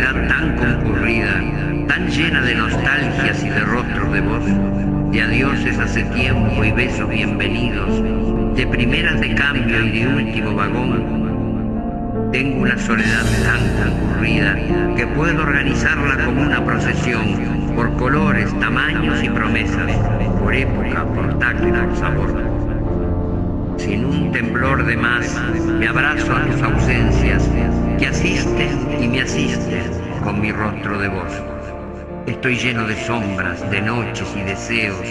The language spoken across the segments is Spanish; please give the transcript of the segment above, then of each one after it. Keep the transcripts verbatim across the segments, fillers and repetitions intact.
soledad tan concurrida, tan llena de nostalgias y de rostros de voz, de adioses hace tiempo y besos bienvenidos, de primeras de cambio y de último vagón, tengo una soledad tan concurrida que puedo organizarla como una procesión, por colores, tamaños y promesas, por época, por tacto y por sabor. Sin un temblor de más, me abrazo a tus ausencias, que asisten y me asisten con mi rostro de voz. Estoy lleno de sombras, de noches y deseos,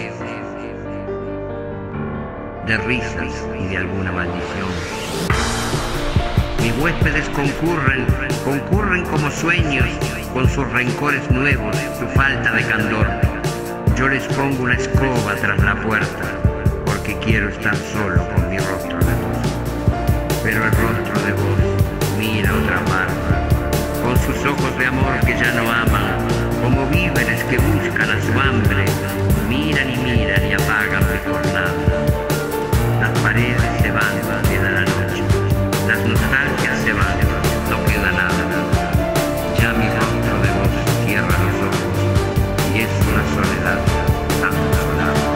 de risas y de alguna maldición. Mis huéspedes concurren, concurren como sueños, con sus rencores nuevos, su falta de candor. Yo les pongo una escoba tras la puerta, porque quiero estar solo con mi rostro de voz. Pero el rostro de voz mira otra parte, con sus ojos de amor que ya no aman, como víveres que buscan a su hambre, miran y miran y apagan mi jornada. Las paredes se van, queda la noche, las nostalgias se van, no queda nada. Ya mi rostro de voz cierra los ojos y es una soledad tan desolada.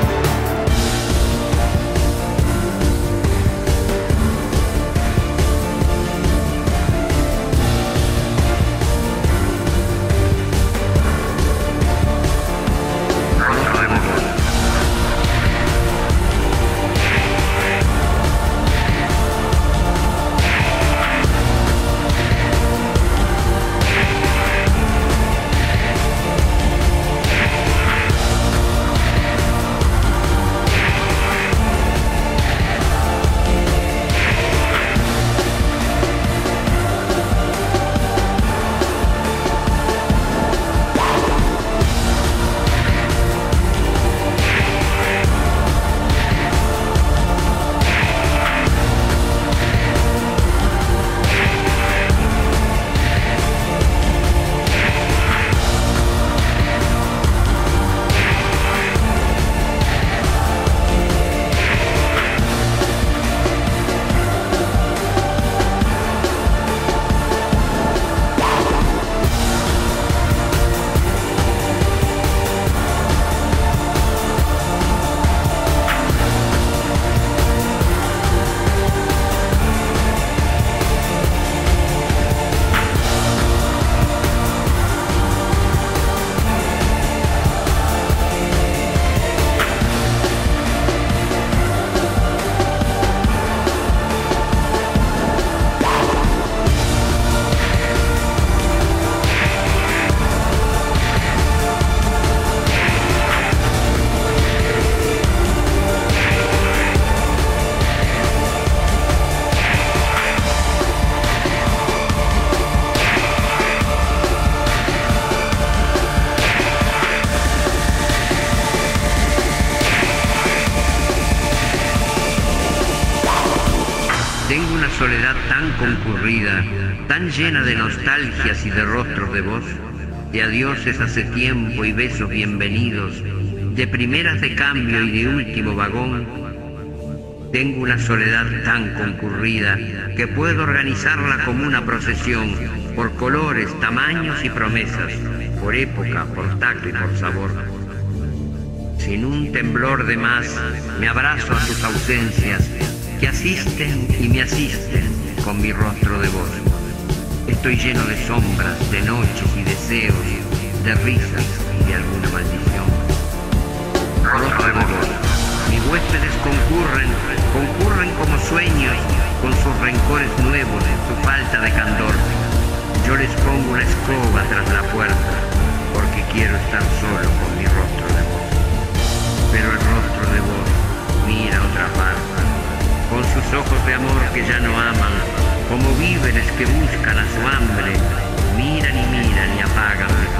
Tengo una soledad tan concurrida, tan llena de nostalgias y de rostros de voz, de adioses hace tiempo y besos bienvenidos, de primeras de cambio y de último vagón. Tengo una soledad tan concurrida que puedo organizarla como una procesión, por colores, tamaños y promesas, por época, por tacto y por sabor. Sin un temblor de más, me abrazo a tus ausencias, que asisten y me asisten con mi rostro de voz. Estoy lleno de sombras, de noches y deseos, de risas y de alguna maldición. Rostro de voz. Mis huéspedes concurren, concurren como sueños, con sus rencores nuevos, su falta de candor. Yo les pongo una escoba tras la puerta, porque quiero estar solo con mi rostro de voz. Pero el rostro de voz mira otra parte, con sus ojos de amor que ya no aman, como víveres que buscan a su hambre, miran y miran y apagan mi